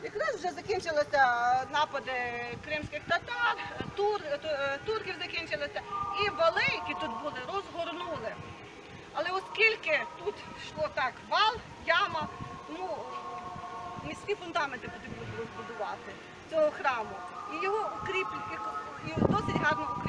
Якраз вже закінчилися напади кримських татар, турків закінчилися, і вали, які тут були, розгорнули. Але оскільки тут йшло так, вал, яма, тому міські фундаменти потрібно було збудувати цього храму. І його досить гарно